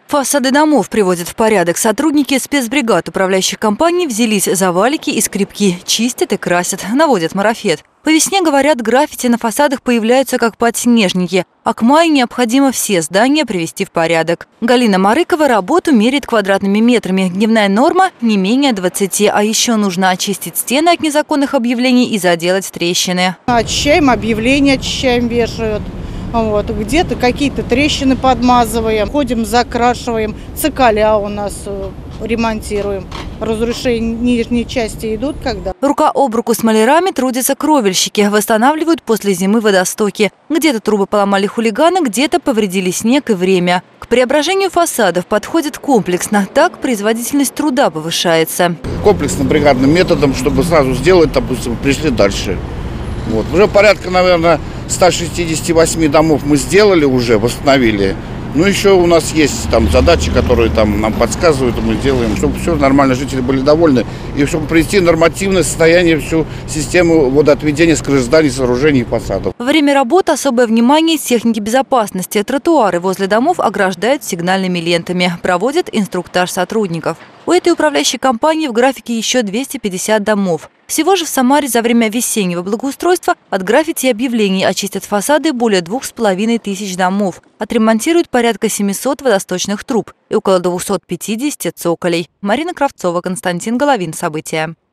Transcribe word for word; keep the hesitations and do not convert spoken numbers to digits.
Фасады домов приводят в порядок. Сотрудники спецбригад управляющих компаний взялись за валики и скребки, чистят и красят, наводят марафет. По весне, говорят, граффити на фасадах появляются как подснежники, а к маю необходимо все здания привести в порядок. Галина Марыкова работу меряет квадратными метрами. Дневная норма не менее двадцати, а еще нужно очистить стены от незаконных объявлений и заделать трещины. Очищаем, объявления очищаем, вешают. Вот. Где-то какие-то трещины подмазываем, ходим, закрашиваем, цикаля у нас ремонтируем. Разрушения нижней части идут когда. Рука об руку с малярами трудятся кровельщики, восстанавливают после зимы водостоки. Где-то трубы поломали хулиганы, где-то повредили снег и время. К преображению фасадов подходит комплексно, так производительность труда повышается. Комплексным бригадным методом, чтобы сразу сделать, допустим, пришли дальше. Вот. Уже порядка, наверное, ста шестидесяти восьми домов мы сделали уже, восстановили. Ну, еще у нас есть там задачи, которые там нам подсказывают, и мы делаем, чтобы все нормально, жители были довольны. И чтобы привести в нормативное состояние всю систему водоотведения с крыш зданий, сооружений и фасадов. Во время работы особое внимание техники безопасности. Тротуары возле домов ограждают сигнальными лентами, проводят инструктаж сотрудников. У этой управляющей компании в графике еще двести пятьдесят домов. Всего же в Самаре за время весеннего благоустройства от граффити и объявлений очистят фасады более двух с половиной тысяч домов. Отремонтируют порядка семисот водосточных труб и около двухсот пятидесяти цоколей. Марина Кравцова, Константин Головин. События.